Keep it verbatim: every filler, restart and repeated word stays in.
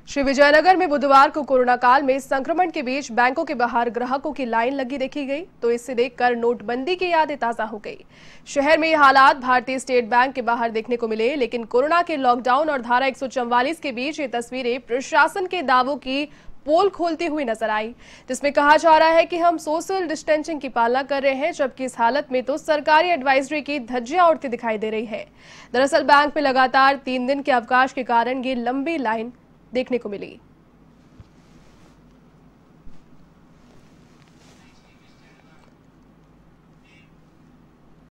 श्री विजयनगर में बुधवार को कोरोना काल में संक्रमण के बीच बैंकों के बाहर ग्राहकों की लाइन लगी देखी गई, तो इसे देखकर नोटबंदी की यादें ताजा हो गई। शहर में ये हालात भारतीय स्टेट बैंक के बाहर देखने को मिले, लेकिन कोरोना के लॉकडाउन और धारा एक सौ चौवालीस के बीच ये तस्वीरें प्रशासन के दावों की पोल खोलती हुई नजर आई, जिसमें कहा जा रहा है कि हम सोशल डिस्टेंसिंग की पालना कर रहे हैं, जबकि इस हालत में तो सरकारी एडवाइजरी की धज्जियां उड़ती दिखाई दे रही है। दरअसल बैंक में लगातार तीन दिन के अवकाश के कारण ये लंबी लाइन देखने को मिली।